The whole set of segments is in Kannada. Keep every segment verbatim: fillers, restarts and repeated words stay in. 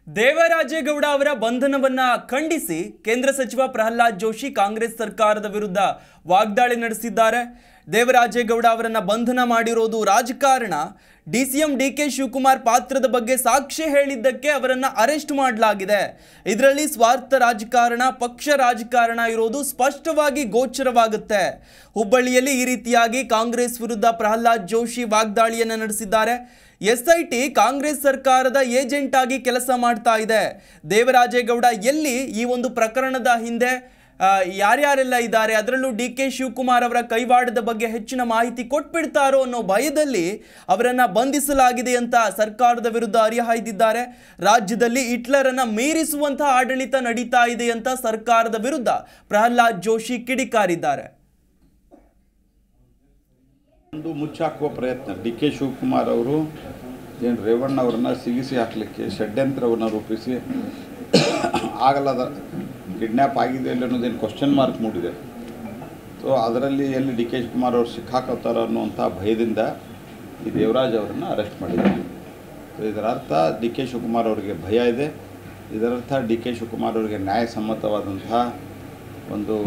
ದೇವರಾಜೇಗೌಡ ಅವರ ಬಂಧನವನ್ನ ಖಂಡಿಸಿ ಕೇಂದ್ರ ಸಚಿವ ಪ್ರಹ್ಲಾದ್ ಜೋಶಿ ಕಾಂಗ್ರೆಸ್ ಸರ್ಕಾರದ ವಿರುದ್ಧ ವಾಗ್ದಾಳಿ ನಡೆಸಿದ್ದಾರೆ. ದೇವರಾಜೇಗೌಡ ಅವರನ್ನ ಬಂಧನ ಮಾಡಿರೋದು ರಾಜಕಾರಣ, ಡಿಸಿಎಂ ಡಿಕೆ ಶಿವಕುಮಾರ್ ಪಾತ್ರದ ಬಗ್ಗೆ ಸಾಕ್ಷ್ಯ ಹೇಳಿದ್ದಕ್ಕೆ ಅವರನ್ನ ಅರೆಸ್ಟ್ ಮಾಡಲಾಗಿದೆ. ಇದರಲ್ಲಿ ಸ್ವಾರ್ಥ ರಾಜಕಾರಣ, ಪಕ್ಷ ರಾಜಕಾರಣ ಇರೋದು ಸ್ಪಷ್ಟವಾಗಿ ಗೋಚರವಾಗುತ್ತೆ. ಹುಬ್ಬಳ್ಳಿಯಲ್ಲಿ ಈ ರೀತಿಯಾಗಿ ಕಾಂಗ್ರೆಸ್ ವಿರುದ್ಧ ಪ್ರಹ್ಲಾದ್ ಜೋಶಿ ವಾಗ್ದಾಳಿಯನ್ನು ನಡೆಸಿದ್ದಾರೆ. ಎಸ್ಐಟಿ ಕಾಂಗ್ರೆಸ್ ಸರ್ಕಾರದ ಏಜೆಂಟ್ ಆಗಿ ಕೆಲಸ ಮಾಡ್ತಾ ಇದೆ. ದೇವರಾಜೇಗೌಡ ಎಲ್ಲಿ ಈ ಒಂದು ಪ್ರಕರಣದ ಹಿಂದೆ ಯಾರ್ಯಾರೆಲ್ಲ ಇದ್ದಾರೆ, ಅದರಲ್ಲೂ ಡಿ ಕೆ ಶಿವಕುಮಾರ್ ಅವರ ಕೈವಾಡದ ಬಗ್ಗೆ ಹೆಚ್ಚಿನ ಮಾಹಿತಿ ಕೊಟ್ಬಿಡ್ತಾರೋ ಅನ್ನೋ ಭಯದಲ್ಲಿ ಅವರನ್ನ ಬಂಧಿಸಲಾಗಿದೆ ಅಂತ ಸರ್ಕಾರದ ವಿರುದ್ಧ ಹರಿಹಾಯ್ದಿದ್ದಾರೆ. ರಾಜ್ಯದಲ್ಲಿ ಹಿಟ್ಲರನ್ನ ಮೀರಿಸುವಂತಹ ಆಡಳಿತ ನಡೀತಾ ಇದೆ ಅಂತ ಸರ್ಕಾರದ ವಿರುದ್ಧ ಪ್ರಹ್ಲಾದ್ ಜೋಶಿ ಕಿಡಿಕಾರಿದ್ದಾರೆ. ಒಂದು ಮುಚ್ಚಾಕುವ ಪ್ರಯತ್ನ ಡಿ ಕೆ ಶಿವಕುಮಾರ್ ಅವರು ಏನು ರೇವಣ್ಣ ಅವರನ್ನು ಸಿಗಿಸಿ ಹಾಕಲಿಕ್ಕೆ ಷಡ್ಯಂತ್ರವನ್ನು ರೂಪಿಸಿ ಆಗಲ್ಲದ ಕಿಡ್ನ್ಯಾಪ್ ಆಗಿದೆ ಇಲ್ಲ ಅನ್ನೋದೇನು ಕ್ವಶನ್ ಮಾರ್ಕ್ ಮೂಡಿದೆ. ಸೊ ಅದರಲ್ಲಿ ಎಲ್ಲಿ ಡಿ ಕೆ ಶಿವಕುಮಾರ್ ಅವರು ಸಿಕ್ಕಾಕೋತಾರೋ ಅನ್ನುವಂಥ ಭಯದಿಂದ ಈ ದೇವರಾಜ್ ಅವರನ್ನು ಅರೆಸ್ಟ್ ಮಾಡಿದ್ದಾರೆ. ಸೊ ಇದರ ಅರ್ಥ ಡಿ ಕೆ ಶಿವಕುಮಾರ್ ಅವರಿಗೆ ಭಯ ಇದೆ. ಇದರರ್ಥ ಡಿ ಕೆ ಶಿವಕುಮಾರ್ ಅವರಿಗೆ ನ್ಯಾಯಸಮ್ಮತವಾದಂತಹ ಒಂದು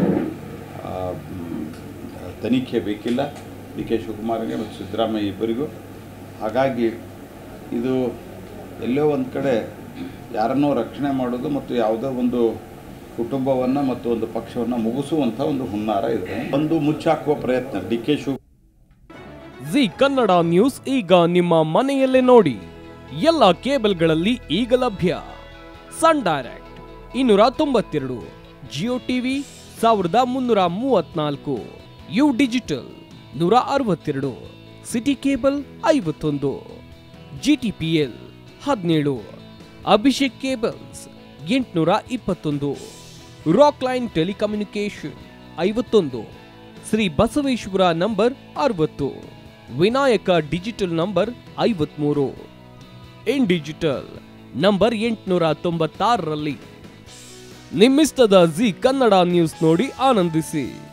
ತನಿಖೆ ಬೇಕಿಲ್ಲ ಡಿ ಕೆ ಶಿವಕುಮಾರ್ಗೆ ಮತ್ತು ಸಿದ್ದರಾಮಯ್ಯ ಇಬ್ಬರಿಗೂ. ಹಾಗಾಗಿ ಇದು ಎಲ್ಲೋ ಒಂದು ಕಡೆ ಯಾರನ್ನೋ ರಕ್ಷಣೆ ಮಾಡೋದು ಮತ್ತು ಯಾವುದೋ ಒಂದು ಕುಟುಂಬವನ್ನು ಮತ್ತು ಒಂದು ಪಕ್ಷವನ್ನು ಮುಗಿಸುವಂಥ ಒಂದು ಹುನ್ನಾರ ಇದೆ. ಒಂದು ಮುಚ್ಚಾಕುವ ಪ್ರಯತ್ನ D K Shiva Zee Kannada news ಈಗ ನಿಮ್ಮ ಮನೆಯಲ್ಲೇ ನೋಡಿ. ಎಲ್ಲ ಕೇಬಲ್ಗಳಲ್ಲಿ ಈಗ ಲಭ್ಯ. ಸನ್ ಡೈರೆಕ್ಟ್ ಇನ್ನೂರ ತೊಂಬತ್ತೆರಡು, ಜಿಯೋ ಟಿವಿ ಸಾವಿರದ ಮುನ್ನೂರ ಮೂವತ್ನಾಲ್ಕು, ಯು ಡಿಜಿಟಲ್ ನೂರ ಅರವತ್ತೆರಡು, ಸಿಟಿ ಕೇಬಲ್ ಐವತ್ತೊಂದು, ಜಿಟಿಪಿಎಲ್ ಹದಿನೇಳು, ಅಭಿಷೇಕ್ ಕೇಬಲ್ಸ್ ಎಂಟುನೂರ ಇಪ್ಪತ್ತೊಂದು, ರಾಕ್ ಲೈನ್ ಟೆಲಿಕಮ್ಯುನಿಕೇಶನ್ ಐವತ್ತೊಂದು, ಶ್ರೀ ಬಸವೇಶ್ವರ ನಂಬರ್ ಅರವತ್ತು, ವಿನಾಯಕ ಡಿಜಿಟಲ್ ನಂಬರ್ ಐವತ್ಮೂರು, ಇನ್ ಡಿಜಿಟಲ್ ನಂಬರ್ ಎಂಟುನೂರ ತೊಂಬತ್ತಾರರಲ್ಲಿ. ನಿಮ್ಮಿಸ್ತದ ಜಿ ಕನ್ನಡ ನ್ಯೂಸ್ ನೋಡಿ ಆನಂದಿಸಿ.